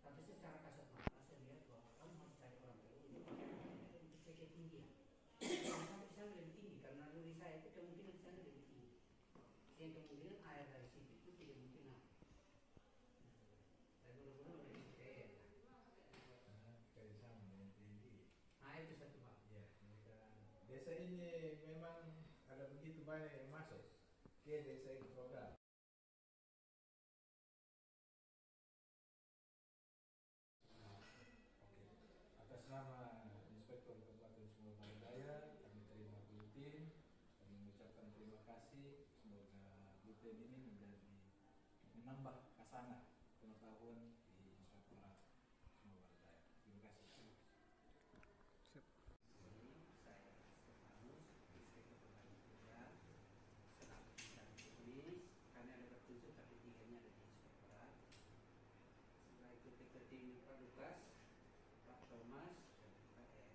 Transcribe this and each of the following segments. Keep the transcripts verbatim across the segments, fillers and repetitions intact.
Tapi secara kasat mata saya lihat bahwa kamu harus cari orang terunjuk untuk cek ketinggian. Sampai di sana lebih tinggi karena dari saya itu kemungkinan di sana lebih tinggi. Yang kemungkinan air dari situ itu tidak mungkin naik. Saya benar-benar udah di P R. Kayak sama yang tinggi. Nah itu satu hal. Ya, mereka desa ini memang ada begitu banyak yang masuk ke desa itu program. Atas nama Inspektur Kabupaten Sumber Daya, kami terima bulletin, kami mengucapkan terima kasih. Semoga bulletin ini menjadi menambah kasana pengetahuan di Inspektorat Sumber Daya. Terima kasih. Saya Stefanus, Inspektur Pertanian, selaku bidang teknis. Kami ada bertujuh tapi tiganya ada di Inspektorat. Setelah itu kita tim Pak Lukas, Pak Thomas, dan Pak R.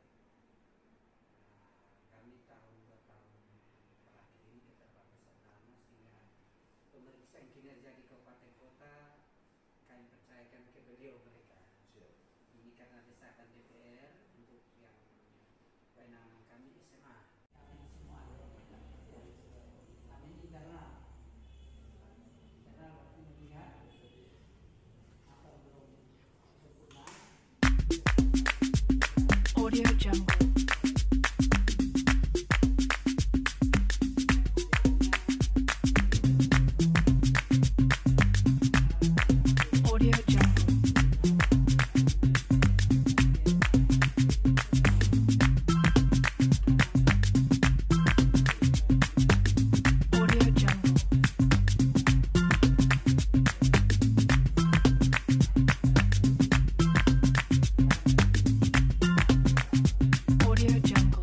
Kami tahun dua tahun terakhir ini kita bersama sehingga pemeriksaan kinerja di kabupaten kota kami percayakan ke beliau mereka. Ini karena desakan D P R untuk yang kewenangan kami S M A. Kami semua adalah mereka. Kami ini internal. Internal waktu melihat apa belum sempurna. Audio Jungle. Audio Jungle. Audio Jungle. Audio Jungle.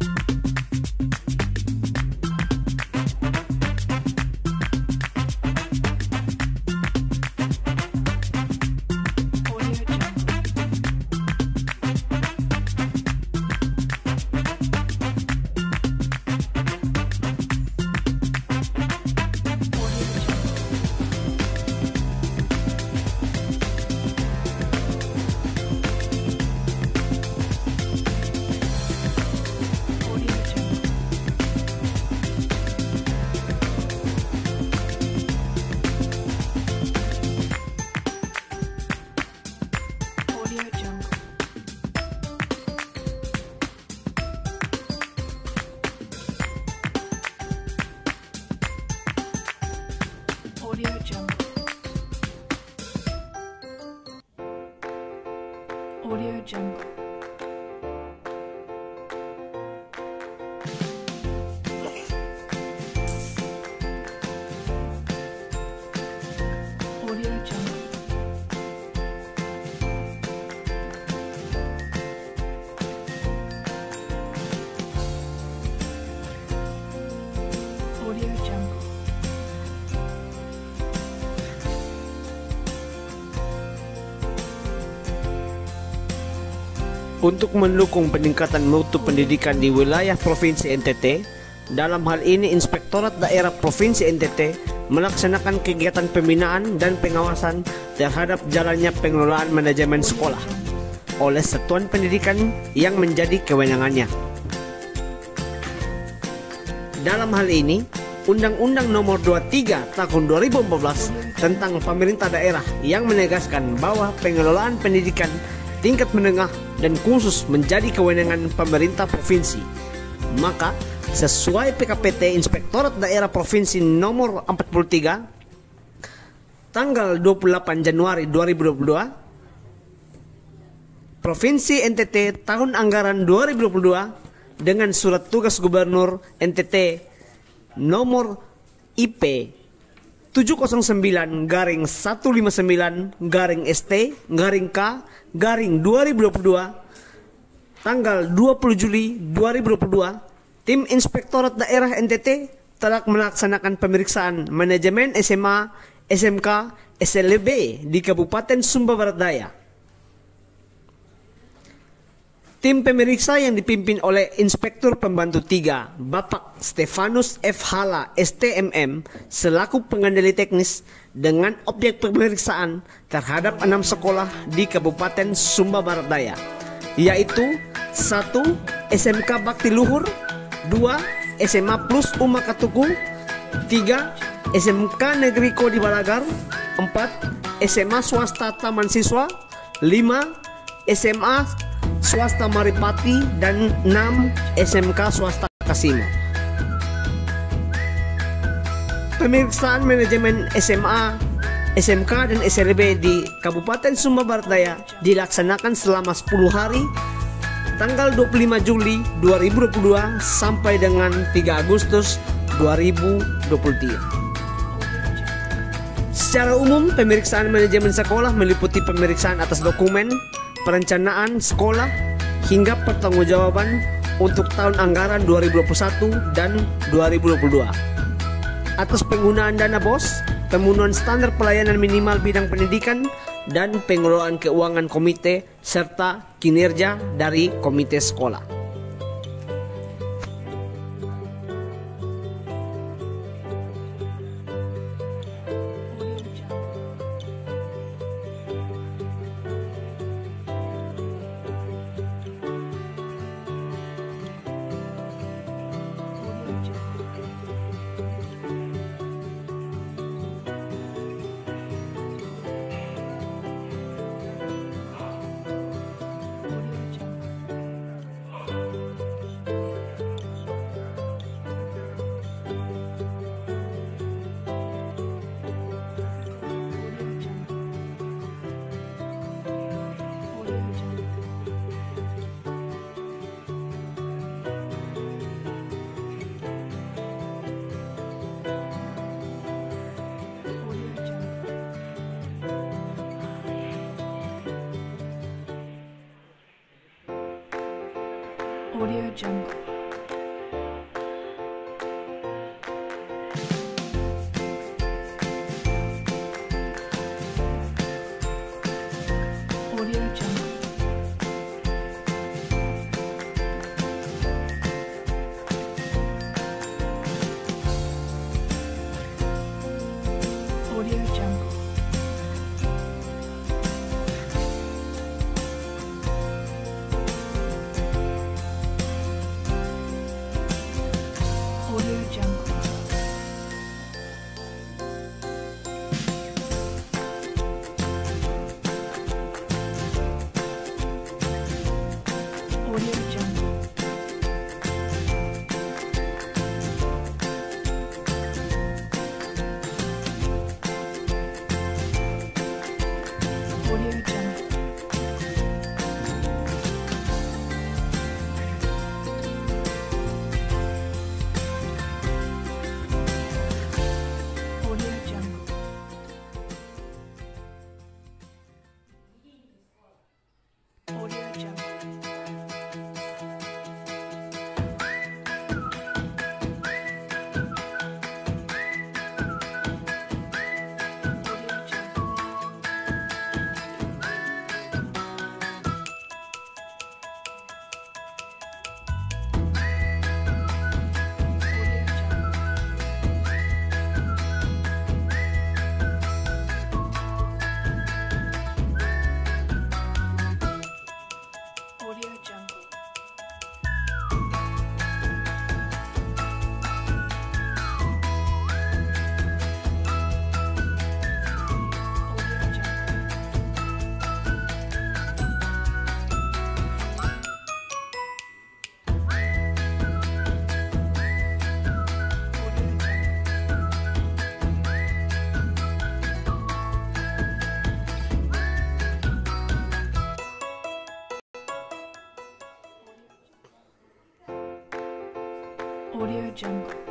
Audio Jungle. Audio Jungle. Audio Jungle. Audio Jungle. Audio Jungle. Audio Jungle. Audio Jungle. Audio Jungle. Untuk mendukung peningkatan mutu pendidikan di wilayah Provinsi N T T, dalam hal ini Inspektorat Daerah Provinsi N T T melaksanakan kegiatan pembinaan dan pengawasan terhadap jalannya pengelolaan manajemen sekolah oleh satuan pendidikan yang menjadi kewenangannya. Dalam hal ini, Undang-Undang Nomor dua puluh tiga Tahun dua ribu empat belas tentang pemerintah daerah yang menegaskan bahwa pengelolaan pendidikan tingkat menengah dan khusus menjadi kewenangan pemerintah provinsi. Maka, sesuai P K P T Inspektorat Daerah Provinsi Nomor empat puluh tiga tanggal dua puluh delapan Januari dua ribu dua puluh dua, Provinsi N T T tahun anggaran dua ribu dua puluh dua dengan surat tugas Gubernur N T T nomor I P tujuh nol sembilan garing seratus lima puluh sembilan garing S T garing K garing dua ribu dua puluh dua tanggal dua puluh Juli dua ribu dua puluh dua, tim Inspektorat Daerah N T T telah melaksanakan pemeriksaan manajemen S M A, S M K, S L B di Kabupaten Sumba Barat Daya. Tim pemeriksa yang dipimpin oleh Inspektur Pembantu tiga, Bapak Stefanus F. Hala, S T M M, selaku pengendali teknis dengan objek pemeriksaan terhadap enam sekolah di Kabupaten Sumba Barat Daya, yaitu satu. S M K Bakti Luhur, dua. S M A Plus Uma Katuku, tiga. S M K Negeri Kodi Balagar, empat. S M A Swasta Taman Siswa, lima. S M A Swasta Maripati, dan enam. S M K Swasta Kasino. Pemeriksaan manajemen S M A, S M K, dan S L B di Kabupaten Sumba Barat Daya dilaksanakan selama sepuluh hari, tanggal dua puluh lima Juli dua ribu dua puluh dua sampai dengan tiga Agustus dua ribu dua puluh tiga. Secara umum, pemeriksaan manajemen sekolah meliputi pemeriksaan atas dokumen, perencanaan sekolah, hingga pertanggungjawaban untuk tahun anggaran dua ribu dua puluh satu dan dua ribu dua puluh dua. Atas penggunaan dana B O S, pemenuhan standar pelayanan minimal bidang pendidikan, dan pengelolaan keuangan komite, serta kinerja dari komite sekolah. Audio Jungle. Audio Jungle. Audio Jungle. Audio Jungle. Audio Jungle. Audio Jungle. Audio Jungle. Audio Jungle. Audio Jungle. Audio Jungle. Audio Jungle. Audio Jungle. Audio Jungle. Audio Jungle.